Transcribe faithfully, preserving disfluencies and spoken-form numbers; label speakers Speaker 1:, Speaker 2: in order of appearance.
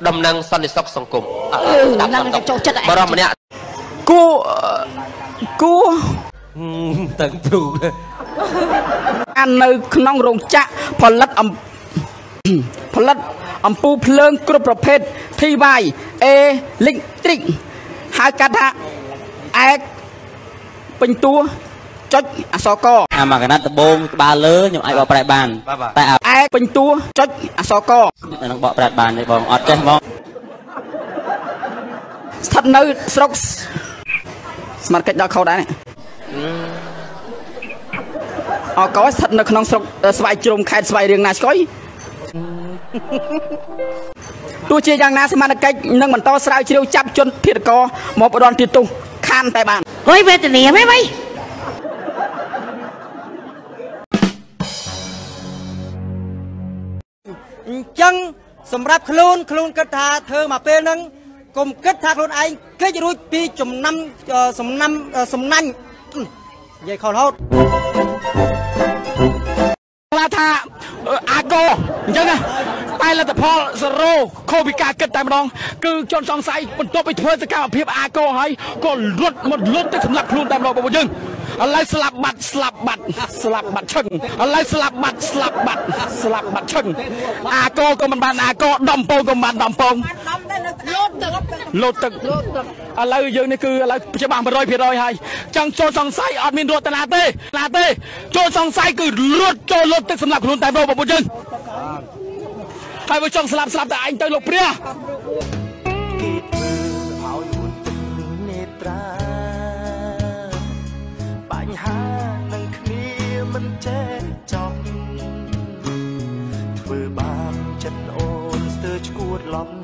Speaker 1: ដំណឹងសន្តិសុខសង្គម
Speaker 2: ឡើងចូលចិត្តឯង
Speaker 1: បរមម្នាក់
Speaker 3: គូគូ
Speaker 1: តឹងទ្រូ
Speaker 3: អាននៅក្នុងរោងចក្រផលិតអំផលិតអំពូលភ្លើងគ្រប់ប្រភេទ ធី វ៉ាយ អេ លិចទ្រិកហៅកាត់ថាឯកពេញតួចុចអក្សរក
Speaker 4: អាមកណាត់ដបងក្បាលលើខ្ញុំអាចបកប្រែបានតែ
Speaker 3: ឯកពេញតួចុចអក្សរក
Speaker 4: នឹងបកប្រែបានទេបងអត់ចេះហ្មង
Speaker 3: ស្ថិតនៅស្រុកស្មារតីដល់ខោដែរនេះអកស្ថិតនៅក្នុងស្រុកស្វាយជ្រុំខេត្តស្វាយរៀងណាឆ្កុយទោះជាយ៉ាងណាសមាជិកនឹងបន្តស្រាវជ្រាវចាប់ជនភេរករមកបដនទីទុះខានតែបាន
Speaker 2: អុយវេទនាមែនមិន
Speaker 5: អញ្ចឹងសម្រាប់ខ្លួនខ្លួនគិតថាធ្វើមកពេលហ្នឹងកុំគិតថាខ្លួនឯងគេចរួចពីចំណាំសំណាំសំណាញ់និយាយខុសរហូត
Speaker 3: ខ្លាថាអាកូអញ្ចឹងណាតែលទ្ធផលសរោខូពីការគិតតែម្ដងគឺជន់សង្ស័យបន្ទាប់ពីធ្វើសកម្មភាពអាកូហើយក៏លុតមកលុតទៅសម្លាប់ខ្លួនតែម្ដងបងយើងឥឡូវស្លាប់បាត់ស្លាប់បាត់ស្លាប់បាត់ឈឹងឥឡូវស្លាប់បាត់ស្លាប់បាត់ស្លាប់បាត់ឈឹងអាកូក៏មិនបានអាកូដំពងក៏មិនបានដំពងលោតទឹកលោតទឹកឥឡូវយើងនេះគឺឥឡូវច្បាស់ một trăm phần trăm ហើយចឹងចូលសង្ស័យអត់មានរត់តាណាទេណាទេចូលសង្ស័យគឺរត់ចូលលោតទឹកសម្រាប់ខ្លួនតែម្ដងបងយើងហើយបើចង់ស្លាប់ស្លាប់តែឯងទៅលោកព្រះបញ្ហានឹងគ្នាមិនចេះចប់ធ្វើបាបចិត្តអូនស្ទើរឈួតឡប់